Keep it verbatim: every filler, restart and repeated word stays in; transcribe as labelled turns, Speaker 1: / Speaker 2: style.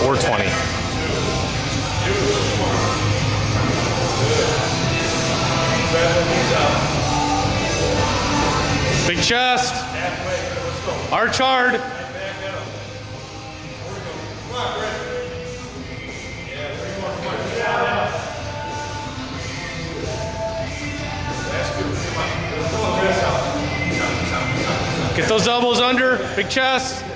Speaker 1: four twenty. Big chest. Arch hard. Get those elbows under. Big chest.